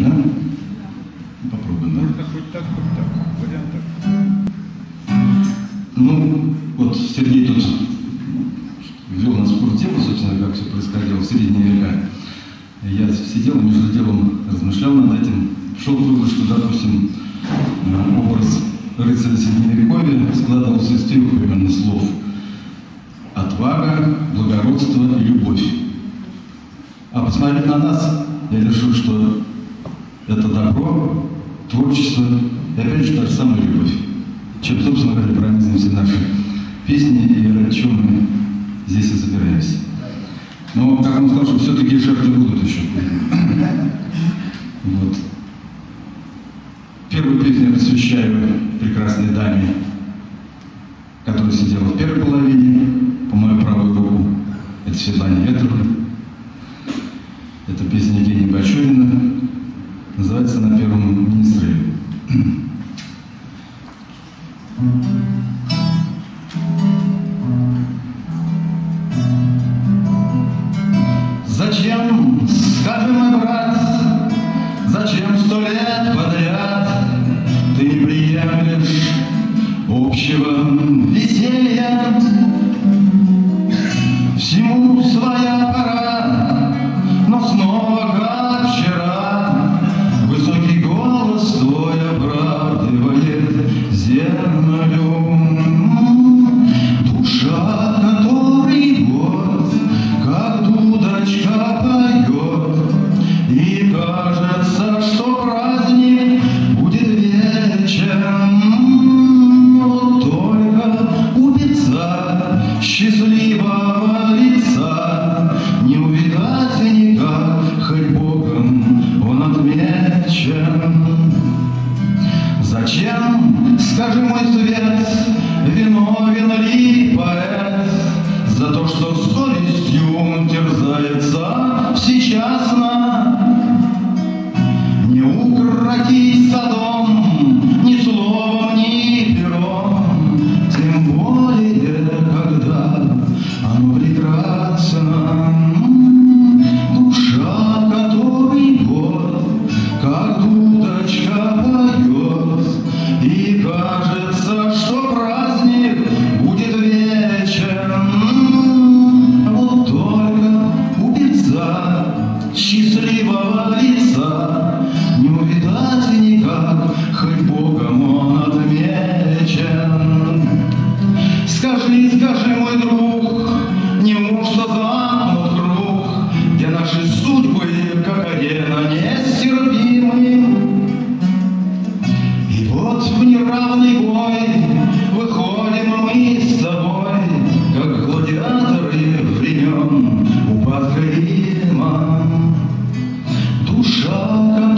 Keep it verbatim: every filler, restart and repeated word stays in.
да? Попробуем, да? Можно хоть так, хоть так. Вариантов. Ну, вот Сергей тут ввел нас в курс дела, собственно, как все происходило в средние века. Я сидел, между делом размышлял над этим, шел к выводу, что, допустим, образ рыцаря Средневековья складывался из трех примерно слов: отвага, благородство и любовь. А посмотреть на нас, я решил, что это добро, творчество и, опять же, та же самая любовь, чем, собственно говоря, пронизаны все наши песни, и ради чего мы здесь и собираемся. Но, как он сказал, что все-таки жертвы будут еще. Вот. Первую песню я посвящаю прекрасной даме, которая сидела в первой половине, по мою правую руку. Это Светлане Ветровне. Это песня Евгения Бачурина. Называется «На первом министре». Зачем, скажи, мой брат, зачем сто лет подряд ты не приемлешь общего веселья? Всему своя пора, но снова, как вчера, высокий голос твой оправдывает землю. Душа, которой год, как дудочка поет, и кажется, что праздник будет вечером. Вот только у певца счастливого лица не увидать никак, хоть Богом он отмечен. Зачем, скажи, мой свет, виновен ли поэт за то, что совестью терзается всечасно? Не укротись садом ни словом, ни пером, тем более, когда оно прекрасно. Душа, которой год, как дудочка поет, и кажется, что праздник будет вечером. Вот только у певца счастливого лица не увидать никак, хоть Богом он отмечен. Скажи, скажи, мой друг, неужто замкнут круг, где наши судьбы, как арена, нестерпимы? И вот в неравный бой выходим мы с тобой, как гладиаторы времен упадка Рима. Душа,